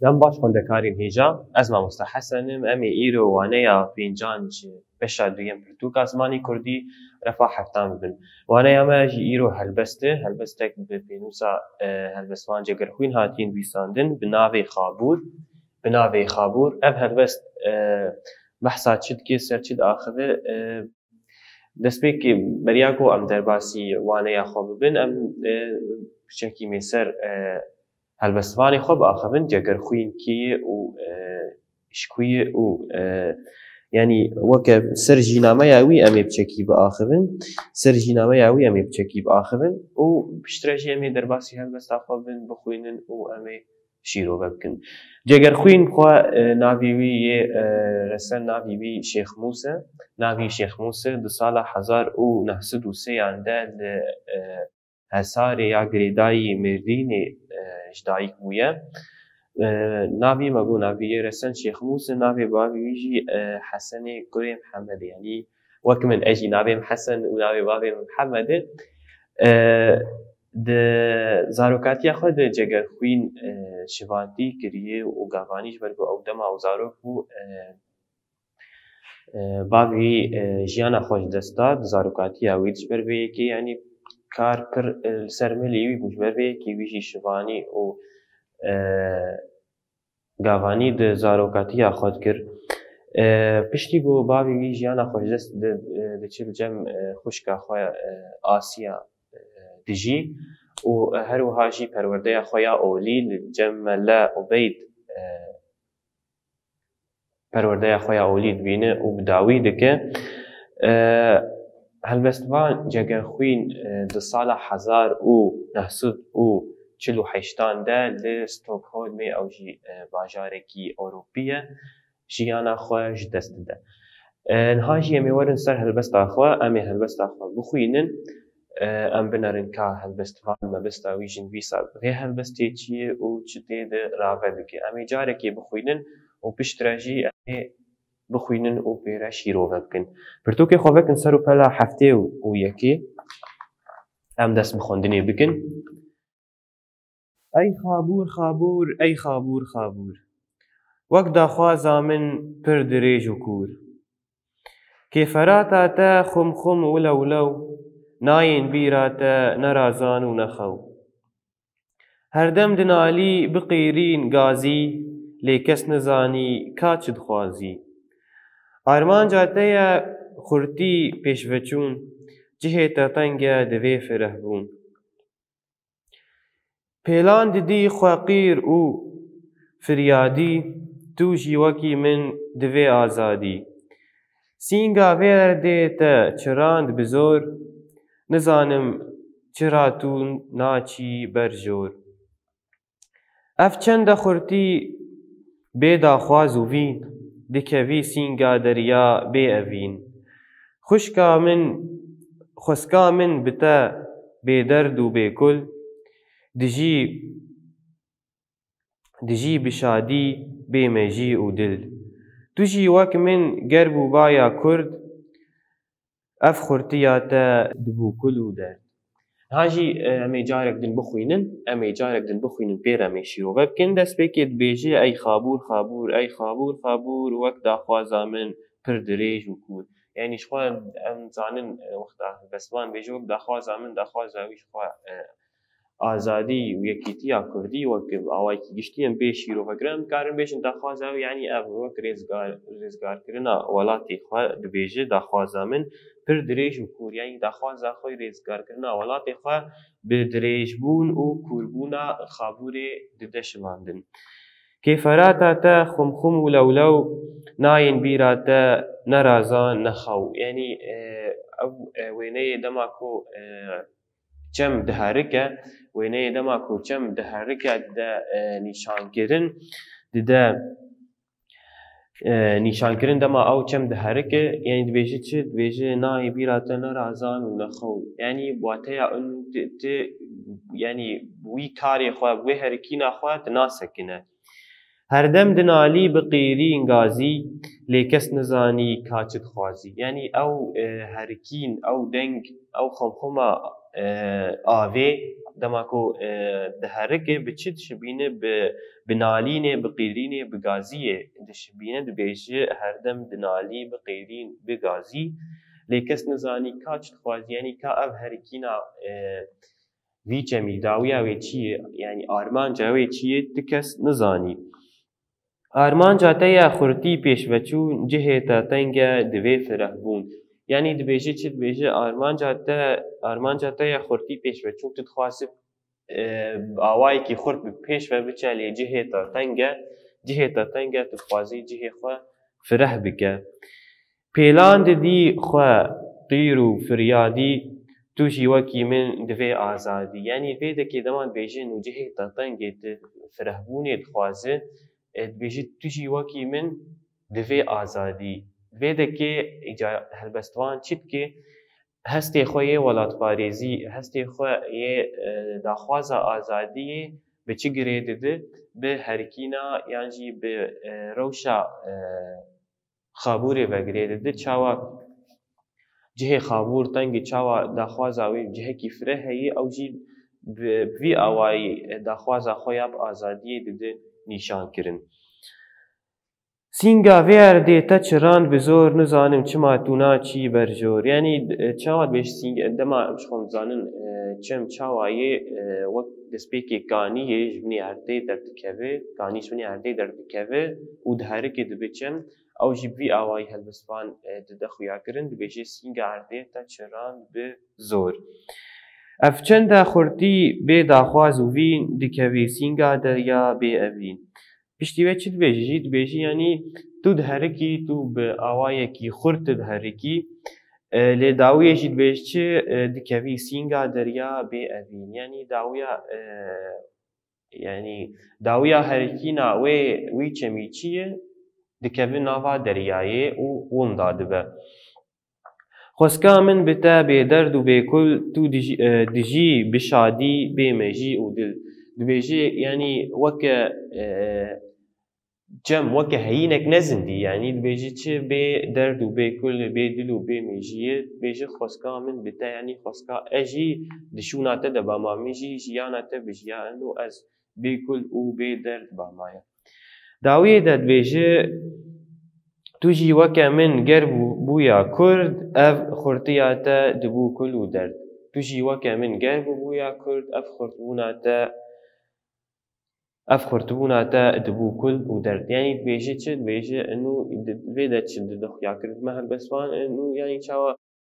دم باش خوندەکارین هێژا ez mamosta Hesenim em ê îro waneya pêncan ji beşa duyem pirtûka zimanê Kurdî refa heftan bibin. Waneya me jî îro helbest e, helbestek bi pênûsa helbestvan Cegerxwîn hatiye nivîsandin bi navê Xabûr. Bi navê Xabûr ev helbest behsa çi dike ser çi diaxive destpêkê beriya ku em derbasî waneya xwe bibin em piçekî mêser helbestvanê xwe biaxivin Cegerxwînkê û şikuyê û yanî weke ser jînameya wî em ê piçekî biaxivin ser jînameya wî em ê piçekî biaxivin û piştre jî em ê derbasî helbesta xwe bibin bixwînin û em ê şîrove bikin. Cegerxwîn xwe navê wî yê resel navî wî Şêx Mûse navî Şêx Mûse di sala 1903 de li Hesarê ya girêdayî Mêrdînê ji dayîk bûye. Navê me got navê yê resel Şêx Mûse navê bavê wî jî Hesenê Gurê Mihemmed e yanî wek min ez jî navê me Hesen û navê bavê me Mihemmed e. Di zarokatiya xwe de Cegerxwîn şivandî kiriye û gavanî ji ber ku ew dema ew zarok bû bavê wî jiyana xwe ji dest da di zarokatiya wî ji ber vê yekê yanî kar pir li ser milê wî bû ji ber vê yekê wî jî şivanî û gavanî di zarokatiya xwe dikir. Piştî ku bavê wî jiyana xwe ji dest diçe bi cem xwişka xwe Asiya dijî û her wiha jî perwerdeya xwe ya olî li cem Melle Ubeyd perwerdeya xwe ya olî dibîne û bi dawî dike. Helbestvan Cegerxwîn di sala 1948 de li Stockholmê ew jî bajarekî Ewropî ye jiyana xwe ji dest dide. Niha jî em ê werin ser helbesta xwe em ê helbesta xwe bixwînin em binerin ka helbestvan mebista wî ji nivîsa vê helbestê çi ye û çi tê de rave dike. Em ê carekê bixwînin û piştre jî em ê bixwînin û pêre şîrove bikin. Pirtûkê xwe vekin ser û pela heftê û yekê em dest bi xwendinê bikin. Ey Xabûr Xabûr ey Xabûr Xabûr wek daxwaza min pir dirêj û kûr. Kêferata te xum xum û lew lew nayên bîra te ne razan û ne xew. Herdem dinalî biqîrîn gazî lê kes nizanî ka çi dixwazî. Armanca te ye xurtî pêşveçûn cihê te teng e divê firehbûn. Pêlan didî xwe qîr û firyadî tu jî wekî min divê azadî. Sînga vê erdê te çirand bi zor nizanim çira tu naçî ber jor. Ev çend e xurtî bê daxwaz û vîn dikevî sînga derya bê evîn. Xweska min bi te bêderd û bêkul dijî bi şadî bê mejî û dil. Tu jî wek min ger bû baya Kurd ev xurtiya te dibû kul û derd. Niha jî em ê carek din bixwînin pêr em ê şîrove bikin. Destpêkê dibêje ey Xabûr Xabûr ey Xabûr Xabûr wek daxwaza min pir dirêj û kûr. Yanî ji xwe em zanin wexta helbestvan bêje wek daxwaza min daxwaza wî ji xwe azadî û yekîtiya Kurdî wek awayekî giştî em pê şîrovekirin em dikarin bêjin daxwaza wî yanî ev wek rêzgarkirina welatê xwe dibêje daxwaza min pir dirêj û kûr yanî daxwaza xwe rêzgarkirina welatê xwe bi dirêjbûn û kûrbûna Xabûrê dide şivandin. Kêferata te xum xum û lew lew nayên bîra te ne razan ne xew. Yanî ew wêneyê dema ku çem diherike wêneyê dema ku çem diherike dide nîşankirin dide nîşankirin dema ew çem diherike yanî dibêje çi dibêje nayê bîra te ne razan û ne xew. Yanî wateya tu yanî wî karê xwe wê herikîna xwe tu nasekine. هەردەم دنالی بقیرین گازی لێ کەس نزانی کاچت خوازی. یعنی ئەو هەرکین ئەو دەنگ ئەو خەمخۆما ئاوێ دەماکۆ دهەرکێ بچی دشبینە بنالینێ بقیرینێ بگازیێ دشبینە دبێژێ هەردەم دنالی بقیرین بگازی لێ کەس نزانی کاچت خوازی. یعنی کا ئەv هەرکینا وی چەمی داویا وێ چییە یعنی ئارمانجا وێ چییە ti kes nizanî. Armanca te ya xurtî pêşveçûn cihê te tenge divê firehbûn. Yani dibêje çi dibêje armanca te ya xurtî pêşveçûn tu dixwazî awayekî xurt bi pêş ve biçe lê cihê te teng e tu dixwazî cihê xwe fireh bike. Pêlan didî xwe qîr û firyadî tu jî wekî min divê azadî. Yani vêdekê dema dibêje nû cihê te tengê tu firehbûnê dixwaze dibêje tu jî wekî min divê azadî. Vêdekê helbestvan çi dike hestê xwe yê welatparêzî hestê xwe yê daxwaza azadiyê bi çi girê dide bi herkîna yan jî bi rewşa xaborê ve girê dide. Çawa cihê xabor tengê çawa daxwaza wê cihekî fireh heye ew jî bi vî awayî daxwaza xwe ya bi azadiyê dide nîşankirin. Sînga vê erdê te çiran bi zor nizanim çima tu naçî ber jor. Yani çawa dibêje sînga dema em ji xwe dizanin çem çawa yê wek destpêkê kaniyê ji binê erdê derdikeve kanî ji binê erdê derdikeve û diherike dibe çem ew jî bi vî awayî helbestvan dide xuyakirin dibêje sînga erdê te çiran bi zor. Ev çenda xurtî bê daxwaz û vîn dikeve sînga derya bê evîn. Piştî wê çi dibêje jî dibêje yanî tu diherikî tu bi awayekî xurt diherikî lê dawiyê jî dibêje çi dikevî sînga derya bê evîn. Yani dawiya herkîna wî çemî çi ye dikeve nava deryayê û winda dibe. Xweska min bi te bêderd û bêkul tu dijî bi şadî bê mejî û dil. Dibêje yanî weke cem weke heyînek ne zindî yani dibêje çi bê derd û bêkul bê dil û bê mejiyê dibêje xweska min bi te yanî xweska ez jî di şûna te de bama min jî jiyana te bijiyan û ez bêkul û bê derd bamaye. Dawiyê de dibêje tu jî weke min ger bûya Kurd ev xurtiya te dibû kul û derd. Tu jî weke min ger bûya Kurd ev xurtbûna te dibû kul û derd. Yani dibêje çi dibêje enû vê de çi dide xuyakirin me helbestvan enû yani çawa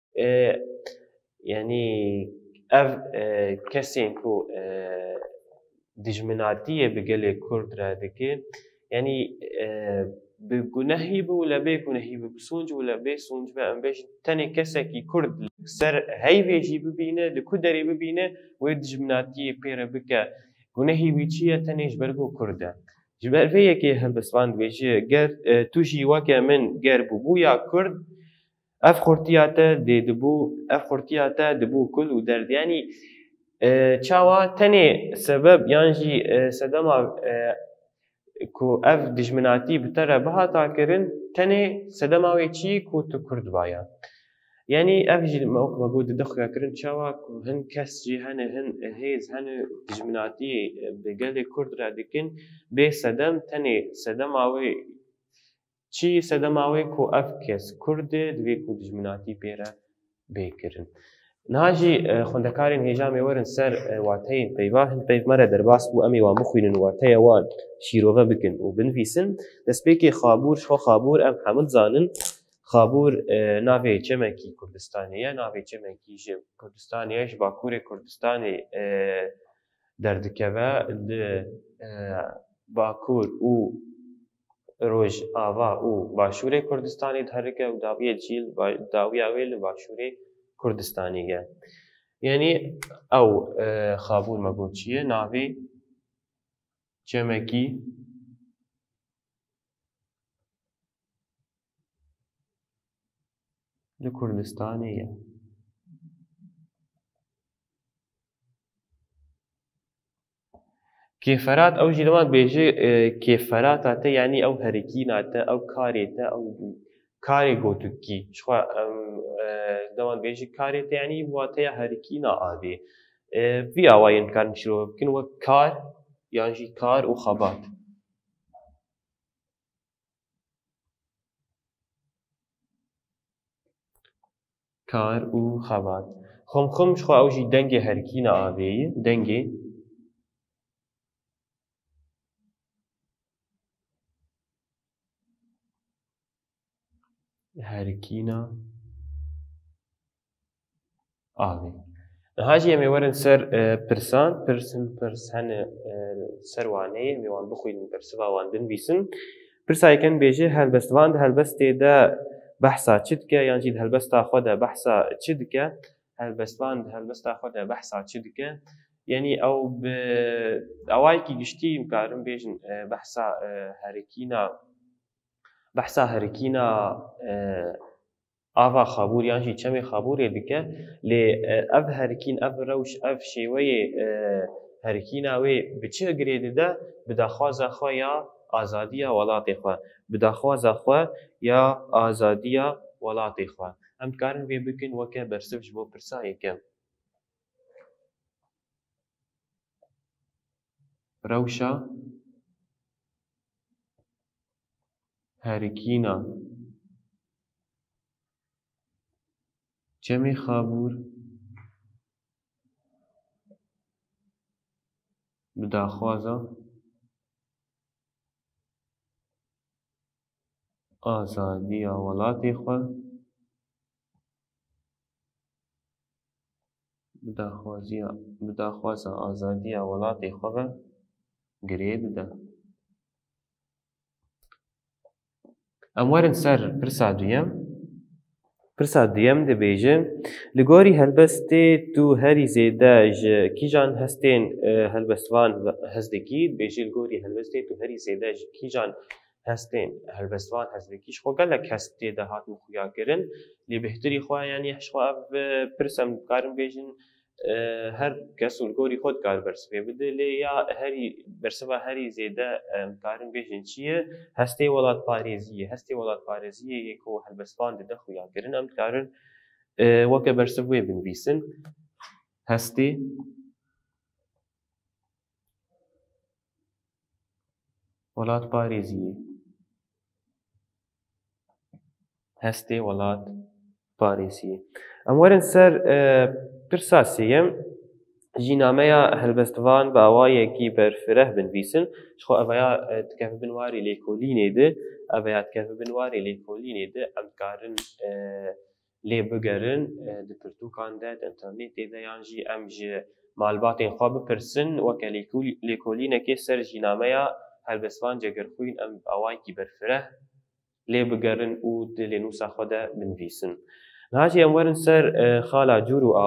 yani ev kesên ku dijminatiyê bi gelê Kurd re dike yani bi gunehî bi û le bê gunehî bi bi sûnc û le bê sûnc be em bêjin tenê kesekî Kurd li ser heyvê jî bibîne li ku derê bibîne wê dijminatiyê pê re bike gunehî wî çi ye tenê ji ber ku Kurd e. Ji ber vê yekê helbestvan dibêje ger tu jî weke min ger bûbûya Kurd ev xurtiya te dibû kul û derd. Yani çawa tenê sebeb yan jî sedema ku ev dijminatî bi te re bihata kirin tenê sedema wê çi ku tu Kurd baye. Yani ev jî me got dide xuyakirin çawa ku hin kes jî hene hin hêz hene dijminatiyê bi gelê Kurd re dikin bê sedem tenê sedema wê çi sedema wê ku ev kes Kurd e divê ku dijminatî pê re bêkirin. Niha jî xwendekarên hêjamê werin ser wateyên peyva hin peyv me re derbas bû em ê wan bixwînin û wateya wan şîrove bikin û binivîsin. Destpêkê xabûr ji xwe xabûr em hemû dizanin xabûr navê çemekî Kurdistanê ye navê çemekî ji Kurdistanê ye ji Bakurê Kurdistanê derdikeve li Bakur û Rojava û Başûrê Kurdistanê diherike û dawiya wê li Başûrê Kurdistanê ye. Yani ew xabûr me got çi ye navê çemekî li Kurdistanê ye. كيفرات أو جي دمان بيجي كيفرات يعني أو هركينات أو كاريتا أو كاري جوتوكي شخوا دمان بيجي كاريتا يعني واتيا هركينا عادي في أواين كان شلو يمكن هو كار يعني كار وخبات كار وخبات خم شخوا أو جي دنجي هركينا عادي دنجي هركينا عادي هاجي يمي ورن سر برسان سر وانه يمي وان بخوين برسوا وان دن بيسن برسا يكن بيجي هالبستي دا بحثا چدكا يعني جيد هالبستا خودا بحثا چدكا هالبستا خودا بحثا چدكا يعني او اوايكي گشتي مكارم بيجن بحثا هركينا آوا خابور يعني چمي خابور دكا لي اف هركين اف روش اف شيوي هركينا وي بچه گريد دا بداخوازا خو يا آزاديا ولاتي خو بداخوازا خو يا آزاديا ولاتي خو ام كارن بي بكن وكا برسفش بو برساي كم روشا هركينا چمي خابور بداخوازا آزاديا ولاتي خو بداخوازا آزاديا ولاتي خو گريد دا امورن سر برسا ديم دي بيجي لغوري هلبستي تو هري زيداج كيجان هستين هلبستوان هزدكي بيجي لغوري هلبستي تو هري زيداج كيجان هستين هلبستوان هزدكي شخو قالك هستي ده هات مخويا كرن لي بهتري خواه يعني شخو برسا كارم بيجن هر کس الگوری خود کار برسه بده لیا هری برسه هری زیده کارن بیشتر چیه هستی ولاد پارێزیه یکو هلبستان ده خویا کرن ام کارن وکه برسه وی بنویسن هستی ولاد پارێزیه ام ورن سر برساسيم جيناميا هلبستوان باوايكي برفره بنويسن شخو اويا تكف بنواري ليكوليني ده اويا تكف بنواري ليكوليني ده ام كارن لي بگرن ده پرتوكان ده انترنت ده يانجي ام جي معلوماتين خوا بپرسن وكا ليكوليني كي سر جيناميا هلبستوان جگر خوين ام باوايكي برفره لي بگرن و دلي نوسا خوا ده بنويسن هاجي امورن سر خالا جورو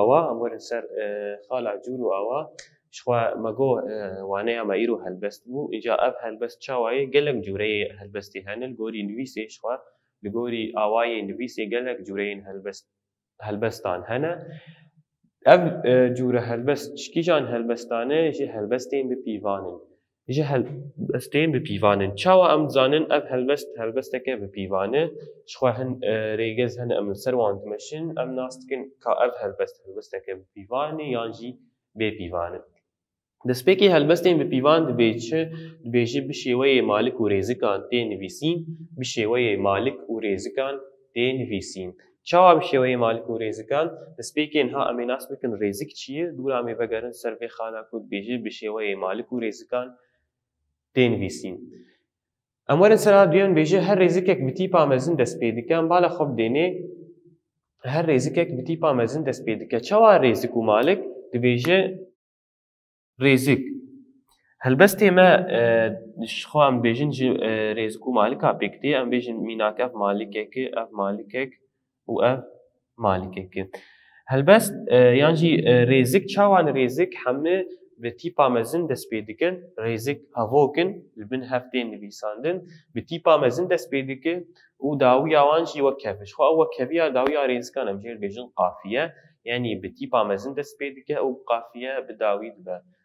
آوا شخوا مگو وانه ما ايرو هلبست بو اجا اف هلبست چاوي گلك جوري هلبستي هنل گوري نويسي شخوا لگوري آواي نويسي گلك جورين هلبستان هنا اف جوره هلبست شكيجان هلبستانه جي هلبستين بپیوانن جه هلبستين بپیوانن چاوا ام زانن اف هلبستك بپیوانه شخوا هن ريگز هن ام سروان تمشن ام ناستكن كا اف هلبستك بپیوانه يانجي بپیوانه دسپیکی هلبستين بپیوان دبيجي بشيوي مالك و ريزكان تي نويسين بشيوي مالك و ريزكان تي نويسين چاوا بشيوي مالك و ريزكان دسپیکی انها اميناس بكن ريزك چيه دولا امي بگرن سر في خالا كود بيجي بشيوي مالك و ريزكان تنویسین. امورن سر دویان بیشه هر ریزکک بتیپا مزن دست پیدکن بالا خوب دینه هر ریزکک بتیپا مزن دست پیدکن چوا ریزک و مالک دبیشه ریزک هلبستی ما شخو ام بیشن ریزک و مالک آپیکتی ام بیشن میناک اف مالکک و اف مالکک هلبست یعنی ریزک چوان ریزک همه به تیپا مزن دست پیدکن ریزک هاوکن لبن هفتین نویساندن به تیپا مزن دست پیدکن و داوی آوانجی وکفش خو وکفیا داوی ریزکان امجیر بیشن قافیه یعنی به تیپا مزن دست پیدکن و قافیه به داوی دبه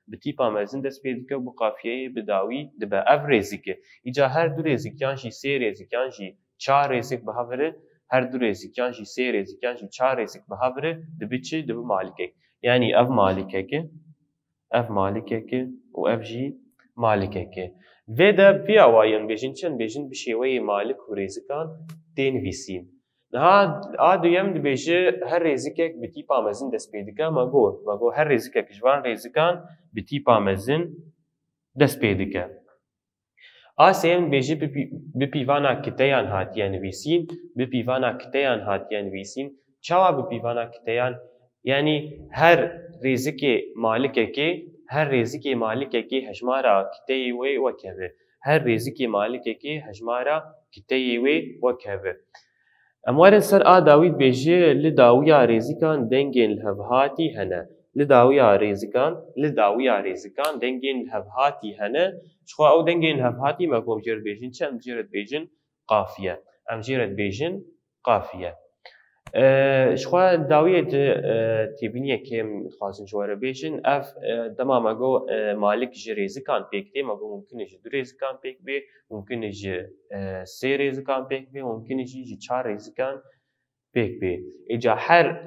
bi tîpa mezin dest pê dike û bi qafiyeyê bi dawî dibe. Ev rêzik e. Îca her du rêzikiyan jî sê rêzikiyan jî çar rêzik biha vire, her du rêzikiyan jî sê rêzikiyan jî çar rêzik biha vire, dibe çi? Dibe malikek. Yani ev malikek e, ev malikek e û ev jî malikek e. Vê de vî awayên bêjin çend bêjin bi şêweyê malik û rêzikan tê nivîsîn. Niha a duyem dibêje her rêzikek bi tîpa mezin dest pê dike, me got her rêzikek ji van rêzikan bi tîpa mezin dest pê dike. A sêyem dibêje bi pîvana kiteyan hatiye nivîsîn, bi pîvana kiteyan hatiye nivîsîn. Çawa bi pîvana kiteyan? Yani her rêzikê malikekê, her rêzikê malikekê hejmara kiteyê wê wek heve. Her rêzikê malikekê hejmara kiteyê wê wek heve. Em werin ser a dawî dibêje li dawiya rêzikan dengên li hevhatî hene. Li dawiya rêzikan dengên li hevhatî hene. Ji xwe ew dengên li hevhatî me ku em jê re dibêjin çi? Em jê re dibêjin qafiye. Em jê re dibêjin qafiye. Ji xwe dawiyê têbîniyekê em dixwazin ji we re bêjin, ev dema me got malik ji rêzikan pêk tê, me got mumkin e ji du rêzikan pêk bê, mumkin e ji sê rêzikan pêk bê, mumkin e jî ji çar rêzikan pêk bê. Îca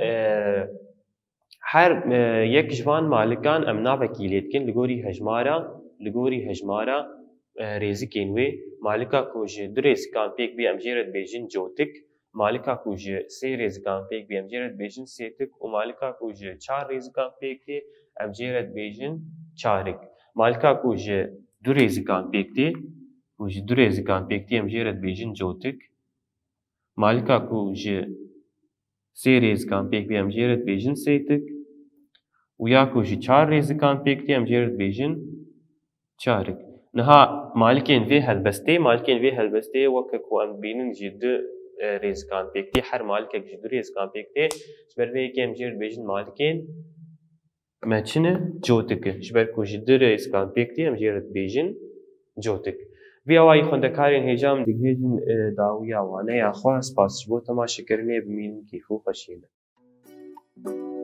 her yek ji van malikan em navekî lê dikin li gorî hejmara rêzikên wê. Malika ku ji du rêzikan pêk bê em jê re dibêjin cotik. Malika ku ji sê rêzikan pêk bê em jê re dibêjin sêtik û malika ku ji çar rêzikan pêk tê em jê re dibêjin çarik. Malika ku ji du rêzikan pêk tê em jê re dibêjin cotik. Malika ku ji sê rêzikan pêk bê em jê re dibêjin sêtik û ya ku ji çar rêzikan pêk tê em jê re dibêjin çarik. Niha malikên vê helbestê weke ku em bînin jî du rêzikan pêk tê, her malikek ji du rêzikan pêk tê, ji ber vê yekê em jê re dibêjin malikên me çi ne? Cotik e. Ji ber ku ji du rêzikan pêk tê em jê re dibêjin cotik. Vê awayî xwendekarên hêja min digihêjin dawiya waneya xwe. Spas ji bo temaşekirinê, bimînin keyf û xweşiyê me.